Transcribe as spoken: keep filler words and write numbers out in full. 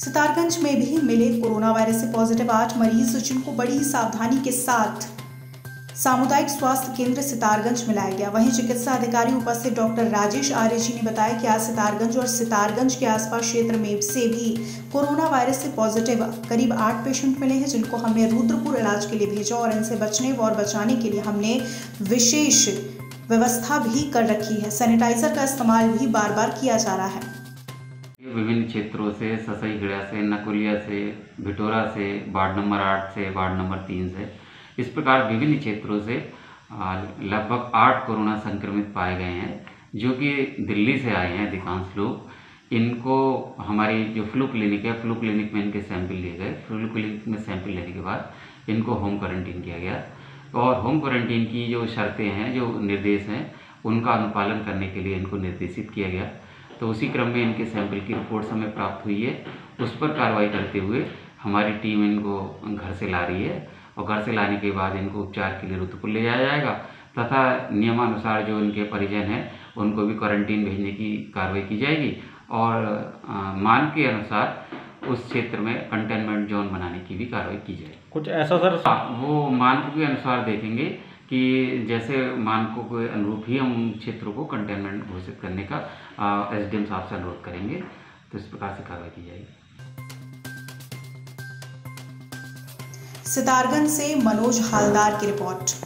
सितारगंज में भी मिले कोरोना वायरस से पॉजिटिव आठ मरीज, जिनको बड़ी सावधानी के साथ सामुदायिक स्वास्थ्य केंद्र सितारगंज में लाया गया। वहीं चिकित्सा अधिकारी उपस्थित डॉक्टर राजेश आर्य जी ने बताया कि आज सितारगंज और सितारगंज के आसपास क्षेत्र में से भी कोरोना वायरस से पॉजिटिव करीब आठ पेशेंट मिले हैं, जिनको हमने रुद्रपुर इलाज के लिए भेजा और इनसे बचने और बचाने के लिए हमने विशेष व्यवस्था भी कर रखी है। सैनिटाइजर का इस्तेमाल भी बार बार किया जा रहा है। विभिन्न क्षेत्रों से, ससईगढ़िया से, नकुलिया से, भिटोरा से, वार्ड नंबर आठ से, वार्ड नंबर तीन से, इस प्रकार विभिन्न क्षेत्रों से लगभग आठ कोरोना संक्रमित पाए गए हैं, जो कि दिल्ली से आए हैं अधिकांश लोग। इनको हमारी जो फ्लू क्लिनिक है, फ्लू क्लिनिक में इनके सैंपल लिए गए। फ्लू क्लिनिक में सैंपल लेने के बाद इनको होम क्वारंटीन किया गया और होम क्वारंटीन की जो शर्तें हैं, जो निर्देश हैं, उनका अनुपालन करने के लिए इनको निर्देशित किया गया। तो उसी क्रम में इनके सैंपल की रिपोर्ट हमें प्राप्त हुई है। उस पर कार्रवाई करते हुए हमारी टीम इनको घर से ला रही है और घर से लाने के बाद इनको उपचार के लिए रुद्रपुर ले जाया जाएगा तथा नियमानुसार जो इनके परिजन हैं उनको भी क्वारंटीन भेजने की कार्रवाई की जाएगी और मान के अनुसार उस क्षेत्र में कंटेनमेंट जोन बनाने की भी कार्रवाई की जाएगी। कुछ ऐसा सर वो मानकों के अनुसार देखेंगे कि जैसे मानकों के अनुरूप ही हम क्षेत्रों को कंटेनमेंट घोषित करने का एसडीएम साहब से अनुरोध करेंगे, तो इस प्रकार से कार्रवाई की जाएगी। सितारगंज से मनोज हालदार की रिपोर्ट।